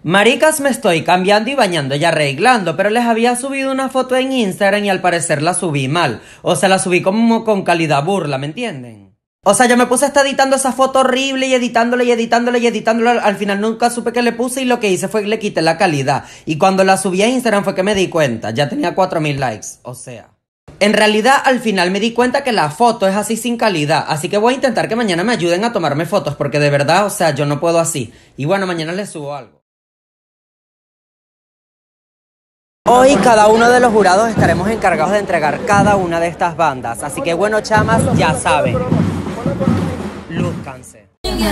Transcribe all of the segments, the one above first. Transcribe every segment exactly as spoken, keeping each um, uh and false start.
Maricas, me estoy cambiando y bañando y arreglando, pero les había subido una foto en Instagram y al parecer la subí mal. O sea, la subí como con calidad burla, ¿me entienden? O sea, yo me puse a estar editando esa foto horrible y editándola y editándola y editándola. Al final nunca supe qué le puse y lo que hice fue que le quité la calidad. Y cuando la subí a Instagram fue que me di cuenta. Ya tenía cuatro mil likes, o sea. En realidad, al final me di cuenta que la foto es así sin calidad. Así que voy a intentar que mañana me ayuden a tomarme fotos, porque de verdad, o sea, yo no puedo así. Y bueno, mañana les subo algo. Hoy cada uno de los jurados estaremos encargados de entregar cada una de estas bandas. Así que bueno, chamas, ya saben. Lúzcanse.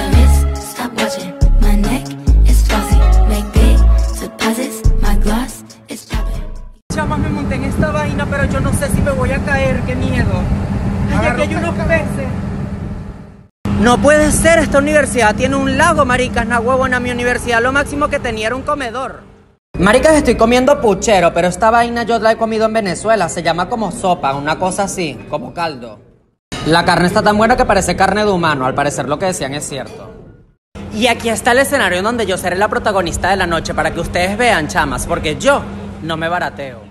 Chamas, me monté en esta vaina, pero yo no sé si me voy a caer, qué miedo. Ay, aquí hay unos peces. No puede ser, esta universidad tiene un lago, maricas, na huevo. En mi universidad lo máximo que tenía era un comedor. Maricas, estoy comiendo puchero, pero esta vaina yo la he comido en Venezuela. Se llama como sopa, una cosa así, como caldo. La carne está tan buena que parece carne de humano. Al parecer lo que decían es cierto. Y aquí está el escenario donde yo seré la protagonista de la noche, para que ustedes vean, chamas, porque yo no me barateo.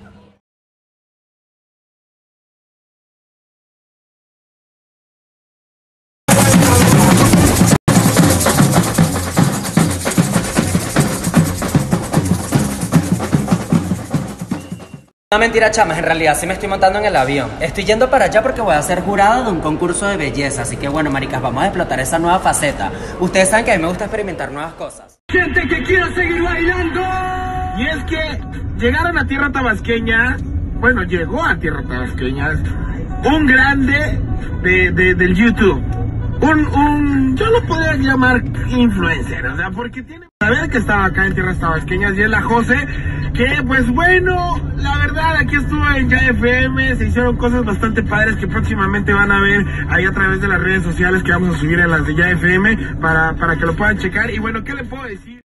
No, mentira, chamas, en realidad sí me estoy montando en el avión. Estoy yendo para allá porque voy a ser jurada de un concurso de belleza. Así que bueno, maricas, vamos a explotar esa nueva faceta. Ustedes saben que a mí me gusta experimentar nuevas cosas. Gente que quiera seguir bailando. Y es que llegaron a tierra tabasqueña. Bueno, llegó a tierra tabasqueña un grande de, de, del YouTube. Un, un, yo lo podría llamar influencer, o sea, porque tiene que saber que estaba acá en tierras tabasqueñas y es la José, que pues bueno, la verdad aquí estuvo en Ya F M, se hicieron cosas bastante padres que próximamente van a ver ahí a través de las redes sociales que vamos a subir en las de Ya F M para, para que lo puedan checar. Y bueno, ¿qué le puedo decir?